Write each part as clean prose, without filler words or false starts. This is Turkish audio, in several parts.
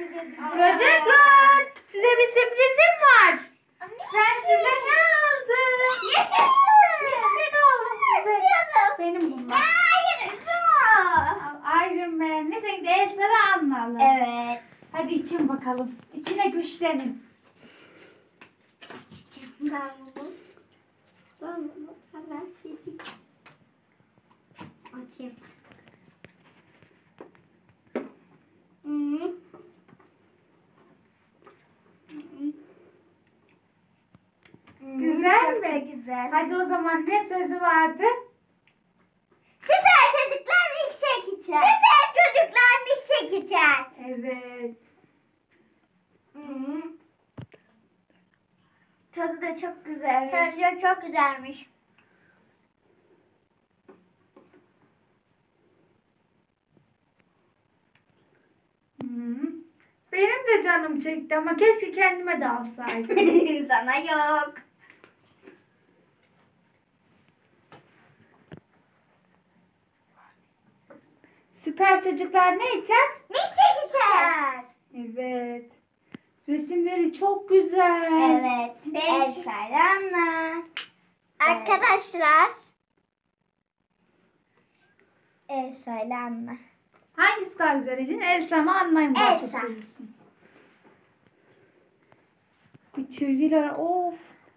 Çocuklar, size bir sürprizim var. Ben size ne aldım? Yaşasın. Milkshake aldım size. Benim bunlar. Hayır, ısım Iron Man. Ne sen de Elsa ve Anna alın. Evet. Hadi için bakalım. İçine güçlenin. Ben bunu. Hemen seçeyim. Açayım. Güzel Çok da mi? güzel. Hadi o zaman ne sözü vardı? Süper çocuklar milkshake içer. Süper çocuklar milkshake içer. Evet. Tadı da çok güzelmiş. Tadı da çok güzelmiş. Benim de canım çekti ama keşke kendime de alsaydım. Sana yok. Süper çocuklar ne içer? Milkshake içer. Evet. Resimleri çok güzel. Evet. Elsa ile Anna. Arkadaşlar. Elsa ile Anna. Hangisi daha güzel Ecin? Elsa mı Anna'yı mı daha çok Elsa. seviyorsun? Bitirdiler. Of.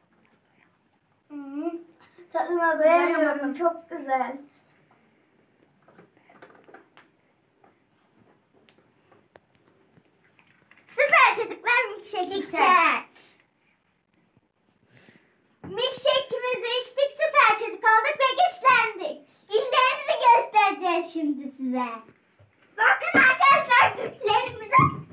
Tadına doyamıyorum. Çok güzel. Süper çocuklar milkshake içer. Milkshake'imizi içtik, süper çocuk olduk ve güçlendik. Güçlerimizi göstereceğiz şimdi size. Bakın arkadaşlar güçlerimize.